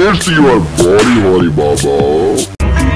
It's your body, Holy Baba.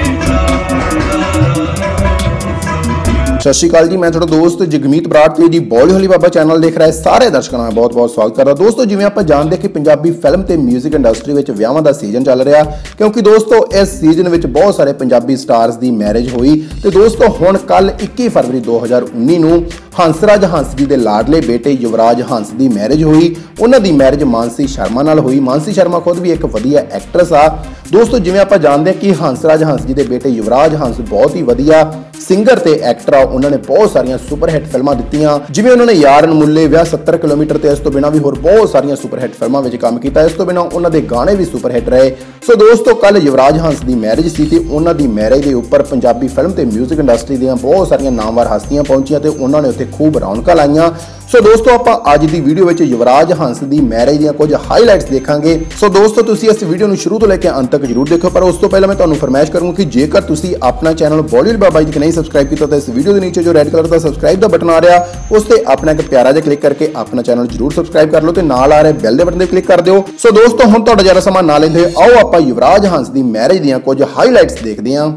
सत श्री अकाल जी, मैं थोड़ा दोस्त जगमीत बराड़ ते जी बॉली होली बाबा चैनल देख रहे सारे दर्शकों का बहुत बहुत स्वागत करदा। दोस्तों जिवें आपां जानदे कि पंजाबी फिल्म ते म्यूजिक इंडस्ट्री विच विआहां दा सीजन चल रहा, क्योंकि दोस्तों इस सीजन विच बहुत सारे पंजाबी स्टार्स दी मैरिज हुई। तो दोस्तों हुण कल 21 फरवरी 2019 नूं हंसराज हंस जी दे लाडले बेटे युवराज हंस दी मैरिज हुई। उन्हां दी मैरिज मानसी शर्मा नाल हुई। मानसी शर्मा खुद भी एक वधिया एक्ट्रेस आ। दोस्तों जिवें आपां जानदे कि हंसराज हंस जी दे बेटे युवराज हंस बहुत ही वधिया सिंगर ते एक्टर आ। उन्होंने बहुत सारिया सुपरहिट फिल्मां दित्तियां, जिवें उन्होंने यार अनमुल्ले, विआह 70 किलोमीटर ते इस तो बिना भी होर बहुत सारिया सुपरहिट फिल्मां विच काम कीता। इस तो बिना उन्हां दे गाने भी सुपरहिट रहे। सो दोस्तों कल युवराज हंस दी मैरिज सी ते उन्हां दी मैरिज दे उपर पंजाबी फिल्म ते म्यूजिक इंडस्ट्री दीआं बहुत सारिया नामवर हस्तियां पहुंचियां ते उन्हां ने उत्थे खूब रौनकां लाईयां। सो दोस्तों आपां अज दी वीडियो विच युवराज हंस दी मैरिज दीआं कुछ हाईलाइट्स देखांगे। सो दोस्तों तुसीं इस वीडियो नूं शुरू तो लैके अंत तक जरूर देखो, पर उस तो पहले मैं तुहानूं फरमाइश करूंगा कि जेकर तुसीं अपना चैनल बॉलीवुड बाबा जी नहीं सबसक्राइब कीता तो इस वीडियो के नीचे जो रेड कलर का सबसक्राइब का बटन आ रहा उस पर अपना एक प्यारा जिहा क्लिक करके अपना चैनल जरूर सबसक्राइब कर लो तो नाल आ रहे बेल के बटन पर क्लिक कर दो। सो दोस्तों हुण तुहाडा ज़्यादा समा ना लैंदे आओ आपां युवराज हंस दी मैरिज दीआं कुछ हाईलाइट्स देखदे हां।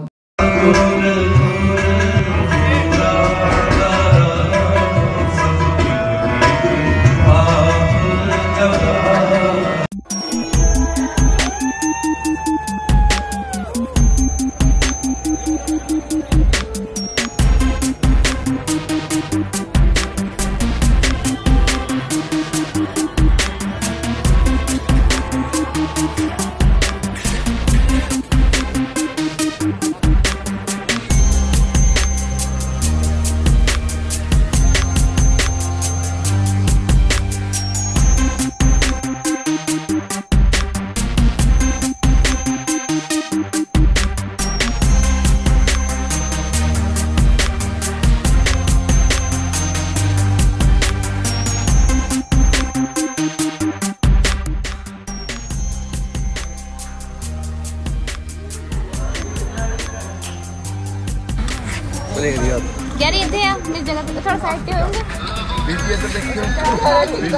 यार इधर आ मेरी जगह पे थोड़ा साइड पे होंगे बीबी इधर देखियो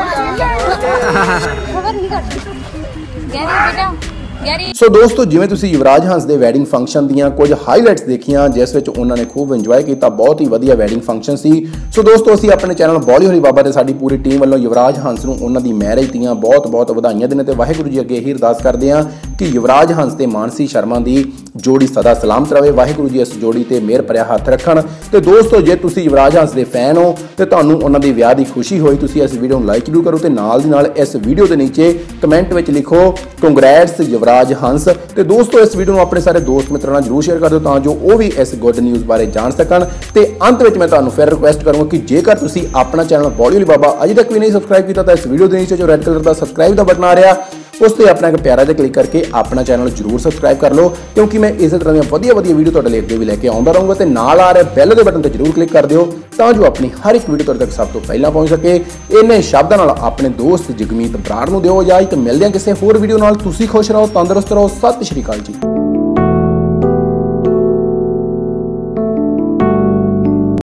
खबर नहीं करती यार बेटा। सो दोस्तों जिवें तुसीं युवराज हंस दे वैडिंग फंक्शन दीआं कुछ हाईलाइट्स देखियां जिस विच उन्होंने खूब इंजॉय किया, बहुत ही वधिया वैडिंग फंक्शन सी। सो दोस्तों असीं अपने चैनल बॉली होली बाबा ते साडी पूरी टीम वालों युवराज हंस नूं उन्हां दी मैरिज दीआं बहुत बहुत वधाइयां देने ते वाहिगुरू जी अगे यही अरदास करदे हां कि युवराज हंस ते मानसी शर्मा दी जोड़ी सदा सलामत रहे। वाहिगुरू जी इस जोड़ी ते मेहर भरिया हथ रखण। ते दोस्तों जे तुसीं युवराज हंस दे फैन हो ते तुहानूं उन्हां दे विआह दी खुशी होई, तुसीं इस वीडियो नूं लाइक जरूर करो ते नाल दी नाल इस वीडियो दे नीचे कमेंट विच लिखो कंग्रैट्स युवराज हंस। ते दोस्तों इस वीडियो नूं अपने सारे दोस्त मित्रों नाल जरूर शेयर कर दो तां जो वो भी इस गुड न्यूज़ बारे जान सकण। ते अंत विच मैं तुहानूं फिर रिक्वेस्ट करूंगा कि जेकर तुसीं अपना चैनल बॉली होली बाबा अजे तक भी नहीं सबसक्राइब किया तो इस वीडियो के नीचे जो रेड कलर का सबसक्राइब का बटन आ रहा उस पर अपना एक प्यारा जिहा क्लिक करके अपना चैनल जरूर सबसक्राइब कर लो, क्योंकि मैं इस तरह दी वधिया वधिया वीडियो तुहाडे लई अगे भी लैके आउंदा रहूंगा। ते नाल आ रहे बैल के बटन पर जरूर क्लिक कर दिओ तां जो अपनी हर एक वीडियो तुहाडे तक सब तो पहला पहुंच सके। इन्ने शब्दां नाल अपने दोस्त जगमीत बराड़ नूं दिओ इजाजत। मिलदे हां किसी होर वीडियो नाल। तुसीं खुश रहो, तंदुरुस्त रहो। सत श्री अकाल जी।